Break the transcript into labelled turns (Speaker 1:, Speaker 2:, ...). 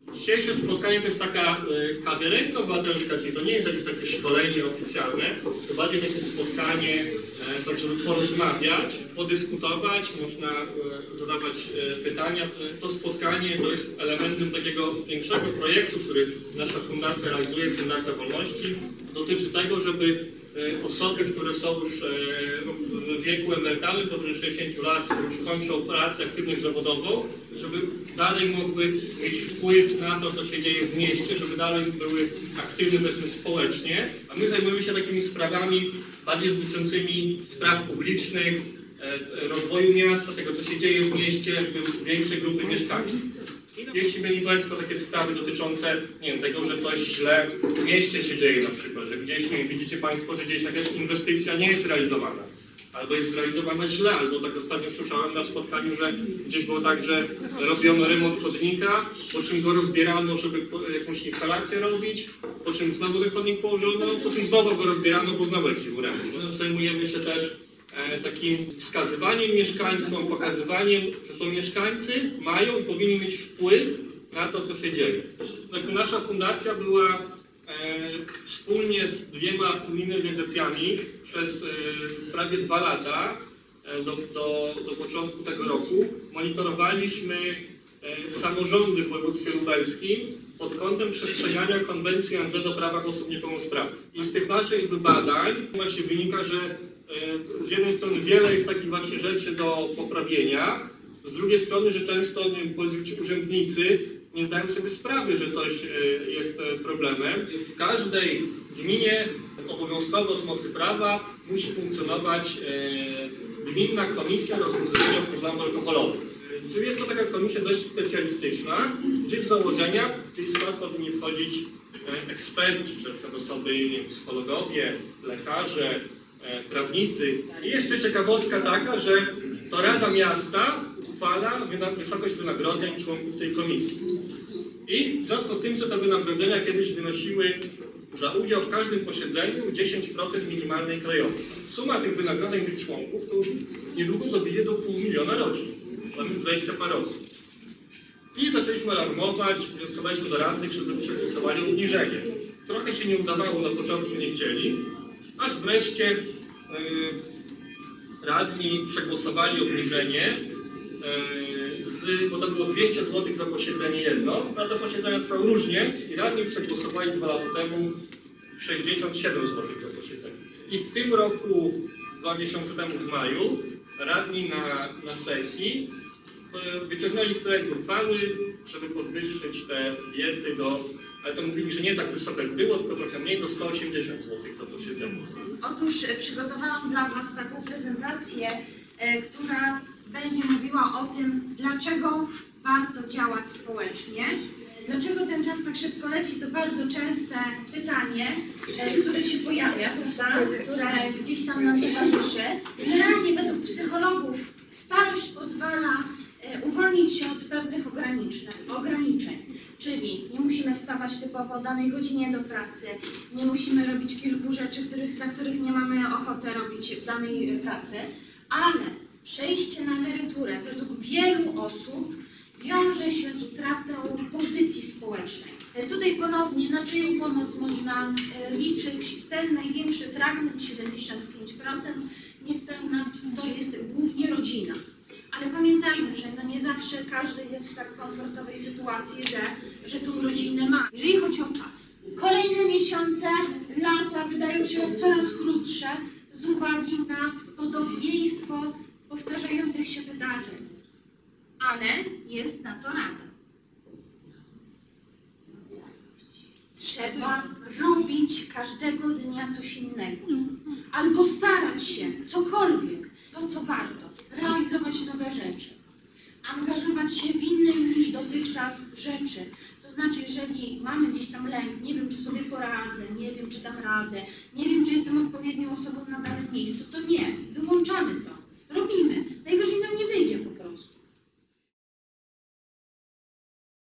Speaker 1: Dzisiejsze spotkanie to jest taka kawiarenka obywatelska, czyli to nie jest jakieś takie szkolenie oficjalne, to bardziej takie spotkanie, tak żeby porozmawiać, podyskutować, można zadawać pytania. To spotkanie to jest elementem takiego większego projektu, który nasza fundacja realizuje, Fundacja Wolności. Dotyczy tego, żeby osoby, które są już w wieku emerytalnym, powyżej 60 lat, które już kończą pracę, aktywność zawodową, żeby dalej mogły mieć wpływ na to, co się dzieje w mieście, żeby dalej były aktywne, powiedzmy, społecznie, a my zajmujemy się takimi sprawami bardziej dotyczącymi spraw publicznych, rozwoju miasta, tego, co się dzieje w mieście, większej grupy mieszkańców. Jeśli mieli Państwo takie sprawy dotyczące, nie wiem, tego, że coś źle w mieście się dzieje na przykład, że gdzieś, nie wiem, widzicie Państwo, że gdzieś jakaś inwestycja nie jest realizowana, albo jest zrealizowana źle, albo tak ostatnio słyszałem na spotkaniu, że gdzieś było tak, że robiono remont chodnika, po czym go rozbierano, żeby jakąś instalację robić, po czym znowu ten chodnik położono, po czym znowu go rozbierano, bo znowu jakiś był remont. Zajmujemy się też takim wskazywaniem mieszkańcom, pokazywaniem, że to mieszkańcy mają i powinni mieć wpływ na to, co się dzieje. Nasza fundacja była wspólnie z 2 innymi organizacjami przez prawie 2 lata do początku tego roku monitorowaliśmy samorządy w województwie lubelskim pod kątem przestrzegania Konwencji ONZ o prawach osób niepełnosprawnych. I z tych naszych badań właśnie wynika, że z jednej strony wiele jest takich właśnie rzeczy do poprawienia, z drugiej strony, że często urzędnicy nie zdają sobie sprawy, że coś jest problemem. W każdej gminie obowiązkowo z mocy prawa musi funkcjonować gminna komisja rozwiązywania problemów alkoholowych. Czyli jest to taka komisja dość specjalistyczna, gdzie z założenia w tej skład powinni wchodzić eksperci, czy osoby, nie wiem, psychologowie, lekarze, prawnicy. I jeszcze ciekawostka taka, że to Rada Miasta uchwala wysokość wynagrodzeń członków tej komisji. I w związku z tym, że te wynagrodzenia kiedyś wynosiły za udział w każdym posiedzeniu 10% minimalnej krajowej. Suma tych wynagrodzeń tych członków to już niedługo dobije do 500 000 rocznie. Mamy 20 parę osób. I zaczęliśmy alarmować, wnioskowaliśmy do radnych, żeby przegłosowali obniżenie. Trochę się nie udawało, na początku nie chcieli, aż wreszcie radni przegłosowali obniżenie, bo to było 200 zł za posiedzenie jedno, a te posiedzenia trwały różnie i radni przegłosowali 2 lata temu 67 zł za posiedzenie. I w tym roku, 2 miesiące temu w maju, radni na sesji wyciągnęli projekt uchwały, żeby podwyższyć te diety ale to mówili, że nie tak wysoko jak było, tylko trochę mniej, do 180 zł za posiedzenie.
Speaker 2: Otóż przygotowałam dla Was taką prezentację, która będzie mówiła o tym, dlaczego warto działać społecznie. Dlaczego ten czas tak szybko leci, to bardzo częste pytanie, które się pojawia, prawda? Które gdzieś tam nam towarzyszy. Generalnie według psychologów starość pozwala uwolnić się od pewnych ograniczeń. Czyli nie musimy wstawać typowo o danej godzinie do pracy, nie musimy robić kilku rzeczy, na których nie mamy ochoty robić w danej pracy, ale przejście na emeryturę według wielu osób wiąże się z utratą pozycji społecznej. Tutaj ponownie na czyją pomoc można liczyć. Ten największy fragment, 75%, niespełna, to jest głównie rodzina. Ale pamiętajmy, że no nie zawsze każdy jest w tak komfortowej sytuacji, że tą rodzinę ma. Jeżeli chodzi o czas. Kolejne miesiące, lata wydają się coraz krótsze z uwagi na podobieństwo powtarzających się wydarzeń. Ale jest na to rada. Trzeba robić każdego dnia coś innego. Albo starać się, cokolwiek, to co warto. Realizować nowe rzeczy. Angażować się w inne niż dotychczas rzeczy. To znaczy, jeżeli mamy gdzieś tam lęk, nie wiem, czy sobie poradzę, nie wiem, czy dam radę, nie wiem, czy jestem odpowiednią osobą na danym miejscu, to nie. Wyłączamy to. Robimy. Najwyżej